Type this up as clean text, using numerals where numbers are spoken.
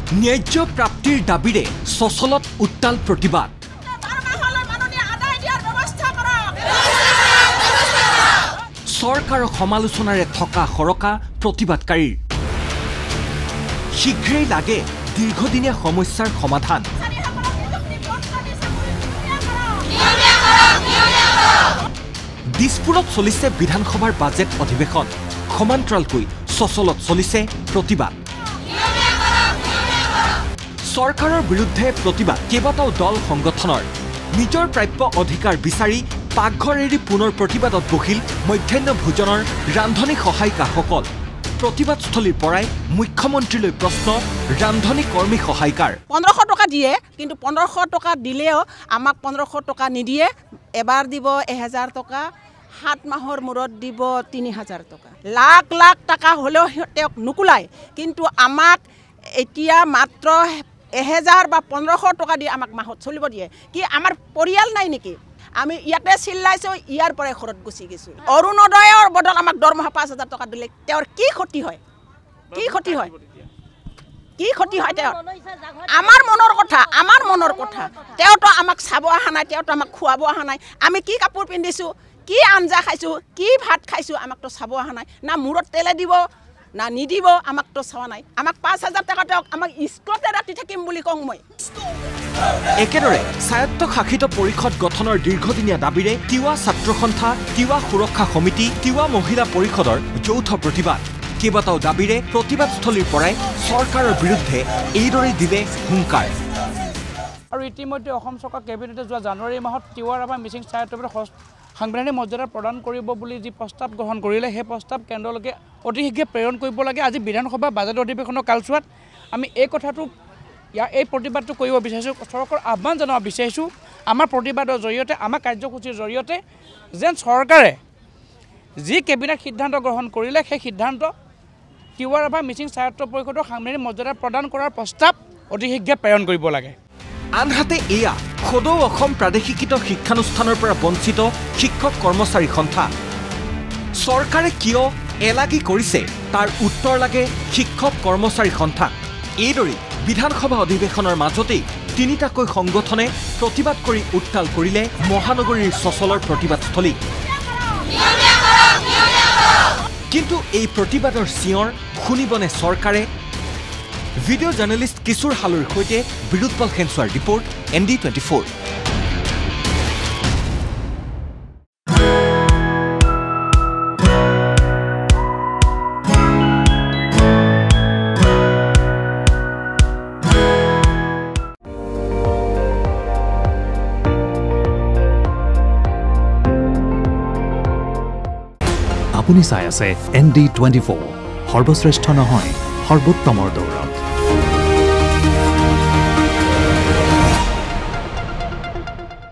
ন্যায্য প্ৰাপ্তিৰ দাবীৰে চচলত উত্তাল প্ৰতিবাদ চৰকাৰৰ সমালোচনাৰে থকা সৰকা প্ৰতিবাদকাৰীৰ শীঘ্ৰেই লাগে দীৰ্ঘদিনীয়া সমস্যাৰ সমাধান দিছপুৰত চলিছে বিধানসভাৰ বাজেট অধিৱেশন সমান্তৰালকৈ চচলত চলিছে প্ৰতিবাদ চৰকাৰৰ বিৰুদ্ধে প্ৰতিবাদ কেইবাটাও দল সংগঠনৰ নিজৰ প্ৰাপ্য অধিকাৰ বিচাৰি পাকঘৰ এৰি পুনৰ প্ৰতিবাদত বহিল মধ্যাহ্ন ভোজনৰ ৰান্ধনী সহায়িকাসকল প্ৰতিবাদস্থলীৰ পৰাই মুখ্যমন্ত্ৰীলৈ প্ৰশ্ন ৰান্ধনী কৰ্মী সহায়িকাৰ 1500 টকা দিয়ে কিন্তু 1500 টকা দিলেও আমাক 1500 টকা নিদিয়ে এবাৰ দিব 1000 টকা 7 মাহৰ মূৰত দিব 3000 টকা লাখ লাখ টাকা হলেও তেওঁক নুকুলাই কিন্তু আমাক এতিয়া মাত্ৰ 1000 বা 1500 টকা দি আমাক মাহত চলিব দিয়ে কি আমাৰ পৰিয়াল নাই নেকি আমি ইয়াতে চিল্লাইছো ইয়াৰ পৰে খৰত গুছি গেছো অৰুণোদয়ৰ বদল আমাক দৰমহা 5000 টকা দিলে তেওঁৰ কি ক্ষতি হয় কি ক্ষতি হয় তেওঁৰ আমাৰ মনৰ কথা তেওঁতো আমাক চাব আহা নাই তেওঁতো আমাক খুৱাব আহা নাই আমি কি কাপোৰ পিন্ধিছো কি আঞ্জা খাইছো কি ভাত খাইছো আমাক তো চাব আহা নাই না মূৰত তেলে দিব না নিদিব আমাক তো চাৱা নাই আমাক 5000 টকা তেওঁক আমাক স্কুলতে ৰাতি থাকিম বুলি কং মই একেদৰে স্বায়ত্ত শাসিত পৰিষদ গঠনৰ দীৰ্ঘদিনীয়া দাবীৰে তিৱা ছাত্ৰ সন্থা তিৱা সুৰক্ষা সমিতি তিৱা মহিলা পৰিষদৰ যৌথ প্ৰতিবাদ কেইবাটাও দাবীৰে প্ৰতিবাদস্থলীৰ পৰাই চৰকাৰৰ বিৰুদ্ধে এইদৰে দিলে হুংকাৰ আৰু ইতিমধ্যে অসম চৰকাৰ কেবিনেটে যোৱা জানুৱাৰী মাহত তিৱাৰ বা মিচিং স্বায়ত্তভাৱে সাংবিধানিক মৰ্যাদা প্ৰদান কৰিব বুলি যি প্ৰস্তাৱ গ্ৰহণ কৰিলে সেই প্ৰস্তাৱ কেন্দ্ৰলৈকে অতি শীঘ্ৰে প্ৰেৰণ কৰিব লাগে আজি বিধানসভা বাজেট অধিৱেশনৰ কালচোৱাত আমি এই কথাটো এই প্ৰতিবাদটো কৰিব বিচাৰিছোঁ চৰকাৰৰ আহ্বান জনাব বিচাৰিছোঁ আমাৰ প্ৰতিবাদৰ জৰিয়তে আমাৰ কাৰ্যসূচীৰ জৰিয়তে যেন চৰকাৰে যি কেবিনেট সিদ্ধান্ত গ্ৰহণ কৰিলে সেই সিদ্ধান্ত তিৱাৰ বা মিচিং স্বায়ত্ত পৰিষদৰ সাংবিধানিক মৰ্যাদা প্ৰদান কৰাৰ প্ৰস্তাৱ অতি শীঘ্ৰে প্ৰেৰণ কৰিব লাগে আনহাতে এয়া সদৌ অসম প্ৰাদেশিকৃত শিক্ষানুষ্ঠানৰ পৰা বঞ্চিত শিক্ষক কৰ্মচাৰী সন্থা চৰকাৰে কিয় এলাগি কৰিছে তাৰ উত্তৰ লাগে শিক্ষক কৰ্মচাৰী সন্থা এইদৰে বিধানসভা অধিৱেশনৰ মাজতেই তিনিটাকৈ সংগঠনে প্ৰতিবাদ কৰি উত্তাল কৰিলে মহানগৰীৰ চচলৰ প্ৰতিবাদস্থলী কিন্তু এই প্ৰতিবাদৰ চিঞৰ শুনিবনে চৰকাৰে ভিডিঅ' জাৰ্নেলিষ্ট কিশোৰ হালুৰ সৈতে বিৰুৎপল খেঞ্চুৱাৰ ৰিপৰ্ট ND24 আপুনি চাই আছে ND24 সৰ্বশ্ৰেষ্ঠ নহয় সৰ্বোত্তমৰ দৌৰত